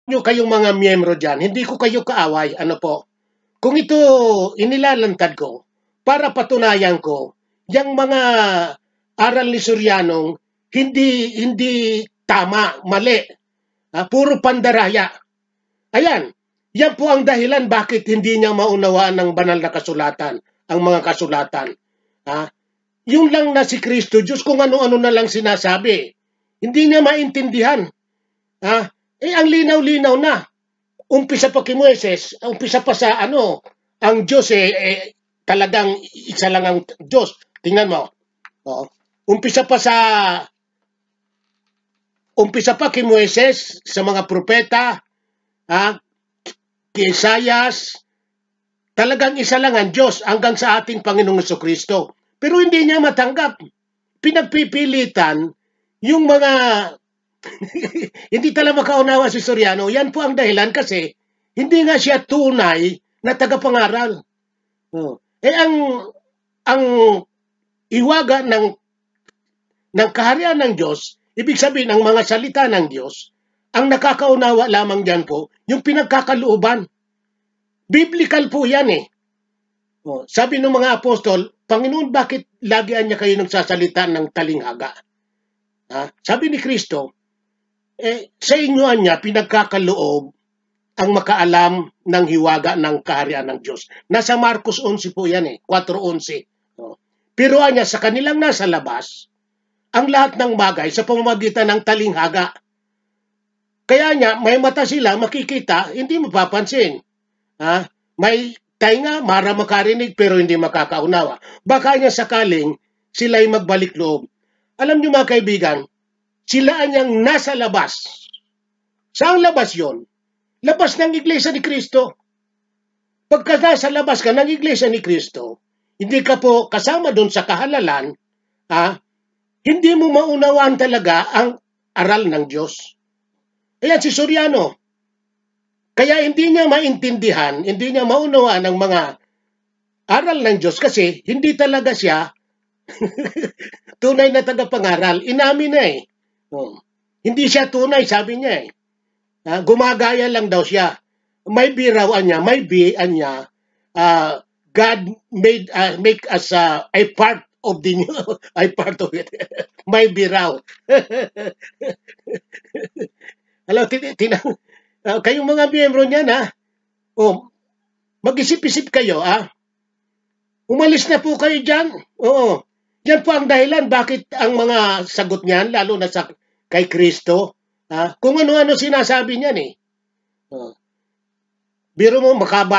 nyo kayong mga miyembro dyan, hindi ko kayo kaaway, ano po. Kung ito inilalantad ko, para patunayan ko, yung mga aral ni Sorianong, hindi tama, mali. Puro pandaraya. Ayan, yan po ang dahilan bakit hindi niya maunawaan ng banal na kasulatan, ang mga kasulatan. Yung lang na si Kristo Diyos, kung ano-ano na lang sinasabi. Hindi niya maintindihan. Ang linaw-linaw na. Umpisa pa kay Moises, umpisa pa sa ang Diyos talagang isa lang ang Diyos. Tingnan mo. Umpisa pa kay Moises sa mga propeta, kay Isaias, talagang isa lang ang Diyos hanggang sa ating Panginoong Jesucristo. Pero hindi niya matanggap. Pinagpipilitan yung mga hindi talaga makaunawa si Soriano. Yan po ang dahilan kasi hindi nga siya tunay na tagapangaral. Ang iwaga ng kaharian ng Diyos, ibig sabihin ang mga salita ng Diyos, ang nakakaunawa lamang diyan po, yung pinagkakalooban. Biblical po yan eh. Sabi ng mga apostol, Panginoon, bakit lagian niya kayo nagsasalita ng talinghaga? Sabi ni Kristo, sa inyo niya pinagkakaloob ang makaalam ng hiwaga ng kaharian ng Diyos. Nasa Marcos 11 po yan 4:11. Pero niya sa kanilang nasa labas, ang lahat ng bagay sa pamamagitan ng talinghaga. Kaya niya, may mata sila, makikita, hindi mapapansin. May tainga, mara makarinig, pero hindi makakaunawa. Baka niya sakaling sila'y magbalik loob. Alam niyo mga kaibigan, sila niyang nasa labas. Saan labas yon? Labas ng Iglesia ni Kristo. Pagka nasa labas ka ng Iglesia ni Kristo, hindi ka po kasama doon sa kahalalan, hindi mo maunawaan talaga ang aral ng Diyos. Ayan si Soriano. Kaya hindi niya maintindihan, hindi niya maunawaan ang mga aral ng Diyos kasi hindi talaga siya tunay na tagapangaral. Inamin na Hindi siya tunay, sabi niya gumagaya lang daw siya. May birawan niya, God make us a part of the new, a part of it. May biraw. Alam, kayong mga miyembro niyan mag-isip-isip kayo umalis na po kayo dyan. Oo. Yan po ang dahilan bakit ang mga sagot niyan, lalo na kay Kristo, kung ano-ano sinasabi niyan Biro mo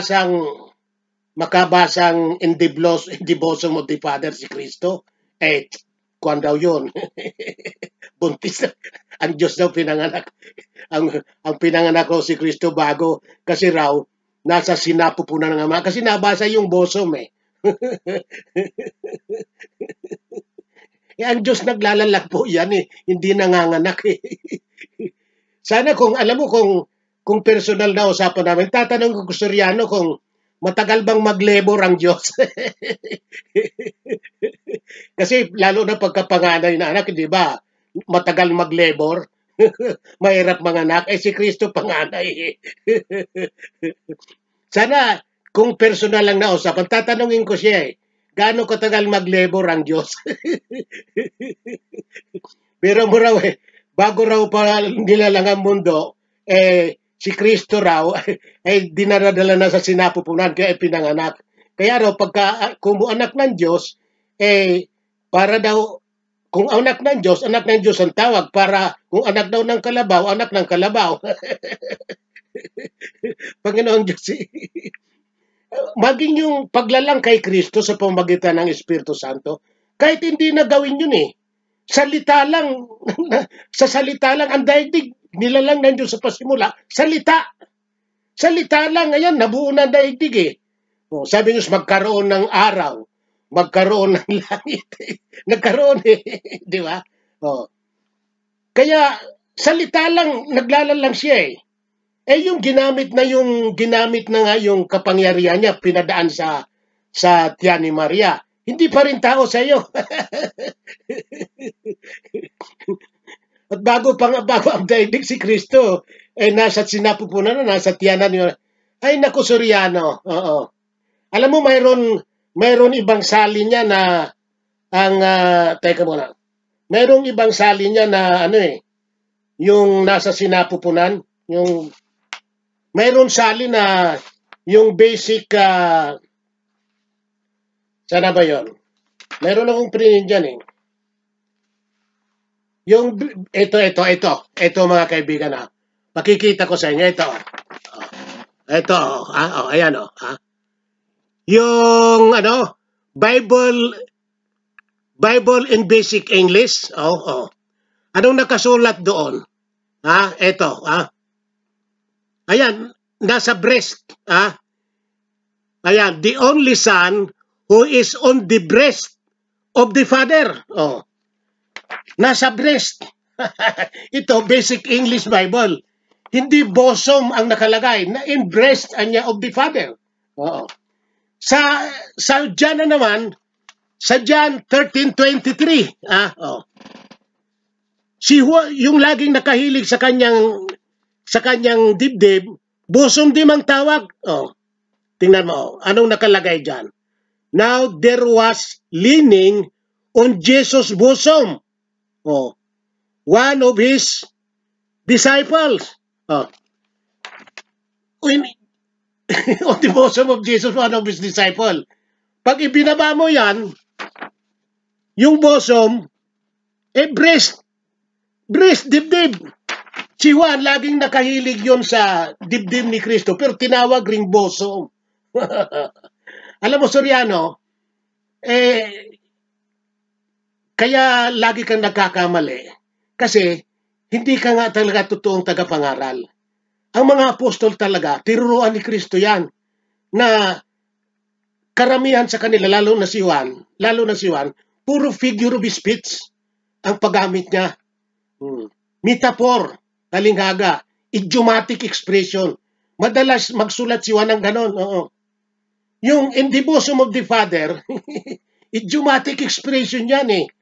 makabasang in the bosom of the Father si Kristo, kuwan daw yun. Buntis na. Ang Diyos daw pinanganak. Ang pinanganak ko si Kristo bago kasi raw nasa sinapupunan ng Ama. Kasi nabasa yung bosom ang Diyos naglalalak po yan hindi nanganganak Sana kung alam mo kung personal na usapan namin, tatanong ko Soriano kung matagal bang maglabor ang Diyos. Kasi lalo na pagkapanganay na anak, di ba? Matagal maglabor. Mahirap manganak. Si Kristo panganay. Sana kung personal lang na usapan, tatanungin ko siya gaano katagal maglabor ang Diyos? Pero mo raw bago raw pa nilalang ang mundo, si Kristo raw dinaradala na sa sinapupunan kaya pinanganak. Kaya raw pagka kumuanak ng Diyos, para daw kung anak ng Diyos ang tawag. Para kung anak daw ng kalabaw, anak ng kalabaw. Panginoong Diyos maging yung paglalang kay Kristo sa pamamagitan ng Espiritu Santo, kahit hindi na gawin yun salita lang, sa salita lang, ang daigdig, nilalang ng Diyos sa pasimula, salita lang, ayan, nabuo na ang daigdig sabi nyo, magkaroon ng araw, magkaroon ng langit, nagkaroon di ba? Kaya, salita lang, naglalalang siya yung ginamit na nga yung kapangyarihan niya, pinadaan sa tiyan ni Maria. Hindi pa rin tao sa iyo. At bago ang daigdig si Kristo, nasa sinapupunan na, nasa tiyanan yun. Ay, naku, Soriano. Oo. Alam mo, mayroon ibang salin niya na teka muna. Mayroong ibang salin niya na yung nasa sinapupunan, mayroon salin na yung basic, sana ba yun? Mayroon akong printin dyan eh. Yung, ito mga kaibigan ha. Makikita ko sa inyo, ito. Ito, ayan yung, Bible in Basic English. Anong nakasulat doon? Ito, Ayan, nasa breast, Ayan, the only son who is on the breast of the father. Nasa breast. Ito, Basic English Bible. Hindi bosom ang nakalagay, na in breast anya of the father. Sa John na naman, sa John 13:23, yung laging nakahilig sa kanyang dibdib, bosom di mang tawag. Tingnan mo, anong nakalagay diyan? Now there was leaning on Jesus' bosom. One of his disciples. On the bosom of Jesus, one of his disciples. Pag ibinaba mo yan, yung bosom, breast, dibdib. Si Juan, laging nakahilig yon sa dibdib ni Kristo, pero tinawag ring bosom. Alam mo, Soriano, kaya lagi kang nagkakamali. Kasi, hindi ka nga talaga totoong tagapangaral. Ang mga apostol talaga, tinuruan ni Kristo yan, na karamihan sa kanila, lalo na si Juan, puro figure of speech ang paggamit niya. Metaphor, talinghaga, idiomatic expression. Madalas magsulat si Juan ng ganon. Yung in the bosom of the Father, idiomatic expression yan eh.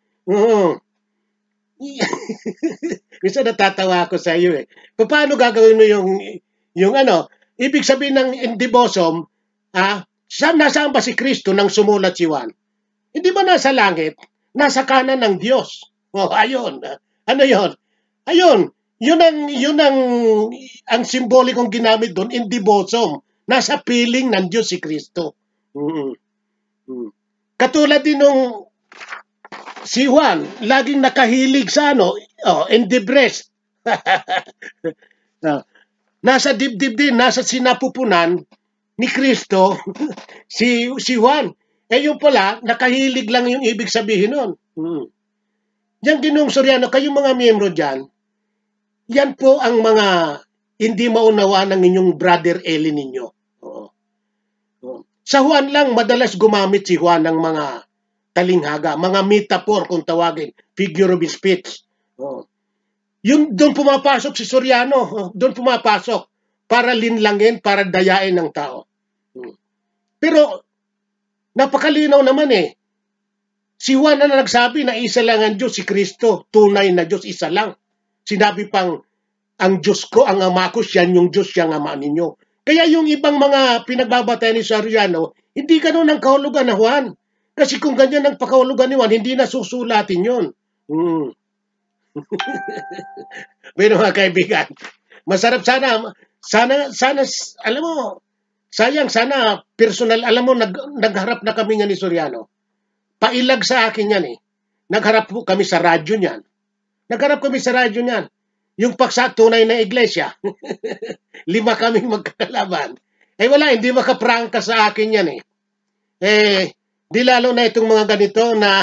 Minsan natatawa ako sa iyo eh. Paano gagawin mo yung ibig sabihin ng in the bosom, nasaan ba si Kristo nang sumulat si Juan? Hindi ba nasa langit? Nasa kanan ng Diyos. Ayun. Ano yun? Ayun. Yun ang simbolikong ginamit doon, in the bosom. Nasa piling ng Diyos si Kristo. Katulad din nung si Juan, laging nakahilig sa in the breast. Nasa dibdib din, nasa sinapupunan ni Kristo, si Juan. Yung pala, nakahilig lang yung ibig sabihin nun. Yan Ginoong Soriano, kayong mga miyembro dyan, yan po ang mga hindi maunawaan ng inyong brother Eli ninyo. Sa Juan lang, madalas gumamit si Juan ng mga talinghaga, mga metaphor kung tawagin, figure of speech. Yung doon pumapasok si Soriano, doon pumapasok para linlangin, para dayain ng tao. Pero napakalinaw naman eh. Si Juan na nagsabi na isa lang ang Diyos, si Kristo, tunay na Diyos, isa lang. Sinabi pang, ang Diyos ko, ang Ama ko, siya yung Diyos, siya ang Ama ninyo. Kaya yung ibang mga pinagbabatayan ni Soriano, hindi ganun ang kahulugan na Juan. Kasi kung ganyan ang pakahulugan ni Juan, hindi na susulatin yun. Pero mga kaibigan, masarap sana, alam mo, sayang sana, personal, alam mo, nagharap na kami nga ni Soriano. Pailag sa akin yan eh. Nagharap po kami sa radyo niyan. Yung paksa tunay na iglesia. 5 kami magkakalaban. Wala, hindi makaprangka sa akin yan eh. Di lalo na itong mga ganito na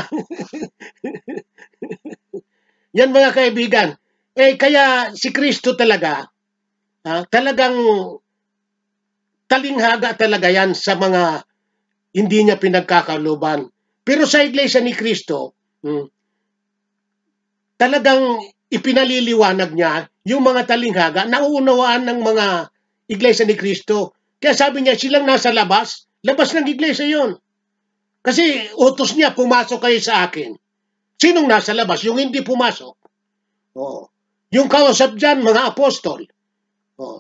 yan mga kaibigan. Kaya si Kristo talaga, talagang talinghaga talaga yan sa mga hindi niya pinagkakaluban. Pero sa iglesia ni Kristo, talagang ipinaliliwanag niya yung mga talinghaga, nauunawaan ng mga iglesia ni Kristo. Kaya sabi niya, silang nasa labas ng iglesia yon. Kasi utos niya, pumasok kayo sa akin. Sinong nasa labas? Yung hindi pumasok. Yung kausap dyan, mga apostol. Oh.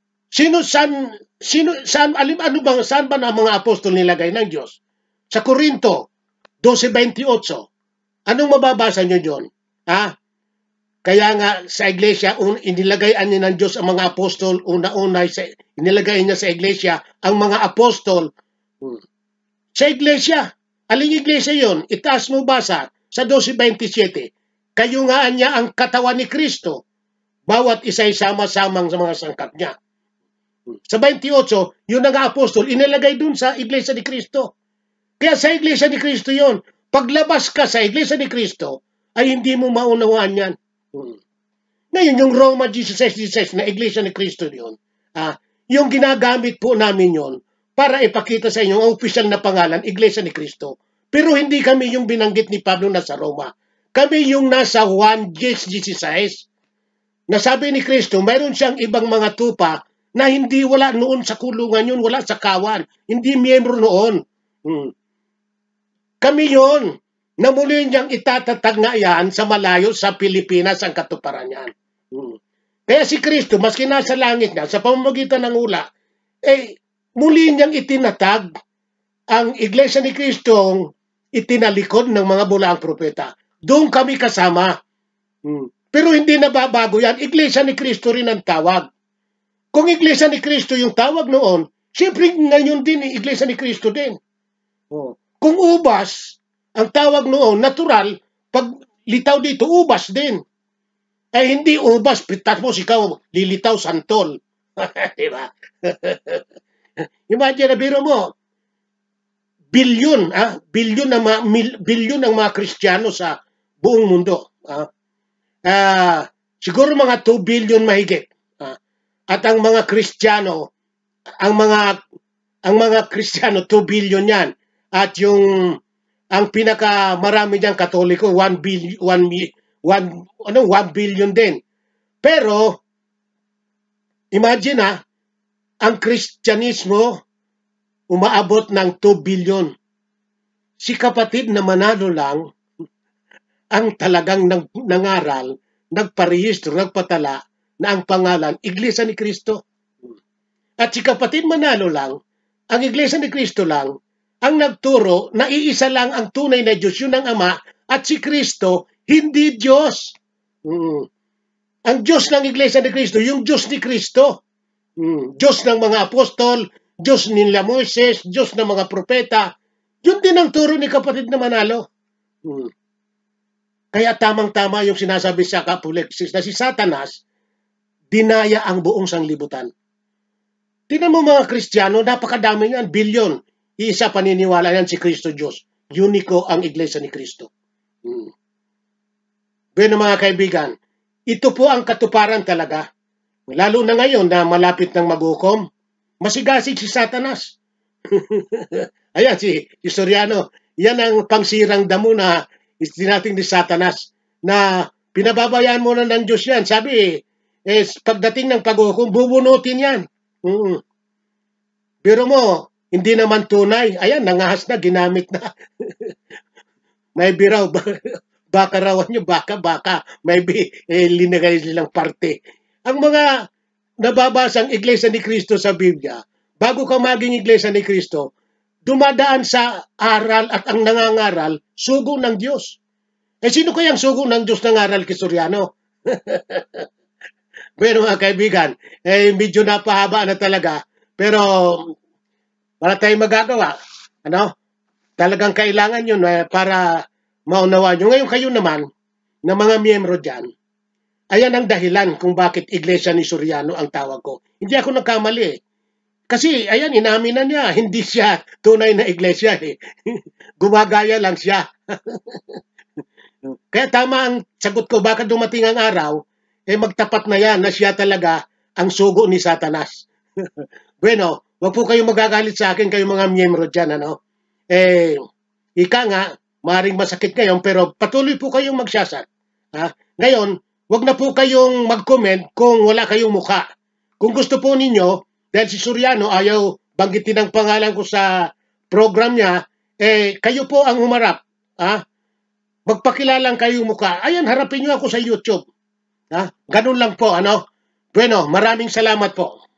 Saan ba ang mga apostol nilagay ng Diyos? Sa Korinto 12:28. Anong mababasa nyo doon? Kaya nga sa iglesia, inilagayan niya ng Diyos ang mga apostol, una-una, inilagay niya sa iglesia ang mga apostol. Sa iglesia, aling iglesia yon? Itaas mo basa sa 12:27. Kayo nga niya ang katawan ni Kristo, bawat isa ay sama-samang sa mga sangkap niya. Sa 28, yun ang apostol, inilagay dun sa iglesia ni Kristo. Kaya sa iglesia ni Kristo yon. Paglabas ka sa iglesia ni Kristo, ay hindi mo maunawaan yan. Ngayon, yung Roma 16:16 na iglesia ni Kristo yun, yung ginagamit po namin yon para ipakita sa inyo ang opisyal na pangalan, iglesia ni Kristo. Pero hindi kami yung binanggit ni Pablo na sa Roma. Kami yung nasa 1:16 na sabi ni Kristo, mayroon siyang ibang mga tupa na hindi wala noon sa kulungan yun, wala sa kawan, hindi miyembro noon. Kami yon na muli niyang itatatag na yan sa malayo sa Pilipinas ang katuparan niyan. Kaya si Kristo, maski nasa langit niya, sa pamamagitan ng ula, muli niyang itinatag ang iglesia ni Kristo itinalikod ng mga bulaang propeta. Doon kami kasama. Pero hindi nababago yan. Iglesia ni Kristo rin ang tawag. Kung iglesia ni Kristo yung tawag noon, siyempre ngayon din, iglesia ni Kristo din. Kung ubas, ang tawag noon, natural, pag litaw dito, ubas din. Hindi ubas, tapos ikaw, lilitaw santol. Diba? Imagine, biro mo, bilyon ang mga Kristiyano sa buong mundo. Siguro mga 2 billion mahigit. At ang mga Kristiyano, ang mga Kristiyano 2 billion yan. At ang pinakamarami diyang Katoliko 1 billion din. Pero imagine ang Kristyanismo umaabot ng 2 billion. Si kapatid na Manalo lang ang talagang nangaral, nagparehistro, nagpatala na ang pangalan, Iglesia ni Kristo. At si kapatid Manalo lang, ang Iglesia ni Kristo lang, ang nagturo na iisa lang ang tunay na Diyos, yun ang Ama, at si Kristo, hindi Diyos. Ang Diyos ng Iglesia ni Kristo, yung Diyos ni Kristo. Diyos ng mga apostol, Diyos nila Moises, Diyos ng mga propeta. Yun din ang turo ni kapatid na Manalo. Kaya tamang-tama yung sinasabi sa Apolexis na si Satanas, dinaya ang buong sanglibutan. Tingnan mo mga Kristiyano, napakadami yan, bilyon. Isa paniniwala yan si Kristo Diyos. Uniko ang Iglesia ni Kristo. Bueno mga kaibigan, ito po ang katuparan talaga. Lalo na ngayon na malapit ng maghukom, masigasig si Satanas. Ayan si Soriano, yan ang pangsirang damo na istinating ni Satanas na pinababayaan mo na ng Diyos yan. Sabi, pagdating ng paghukom, bubunutin yan. Pero mo, hindi naman tunay. Ayan, nangahas na, ginamit na. May biraw, baka rawan nyo, baka. Maybe, linagay nilang parte. Ang mga nababasang Iglesia ni Kristo sa Biblia, bago ka maging Iglesia ni Kristo, dumadaan sa aral at ang nangangaral, sugo ng Diyos. Sino kayang sugo ng Diyos nangaral kay Soriano? Pero mga kaibigan, medyo napahaba na talaga. Pero wala tayong magagawa. Talagang kailangan yun para maunawaan nyo. Ngayon kayo naman, na mga miyembro dyan, ayan ang dahilan kung bakit Iglesia ni Soriano ang tawag ko. Hindi ako nagkamali. Kasi, ayan, inamin na niya, hindi siya tunay na iglesia. Gumagaya lang siya. Kaya tama ang sagot ko, baka dumating ang araw, magtapat na yan na siya talaga ang sugo ni Satanas. Bueno, wag po kayong magagalit sa akin, kayong mga miyembro dyan, ika nga, maaaring masakit ngayon, pero patuloy po kayong magsasat. Ngayon, wag na po kayong mag-comment kung wala kayong mukha. Kung gusto po ninyo, dahil si Soriano ayaw banggitin ang pangalan ko sa program niya, kayo po ang humarap. Magpakilalang kayong mukha. Ayan, harapin nyo ako sa YouTube. Ganun lang po, Bueno, maraming salamat po.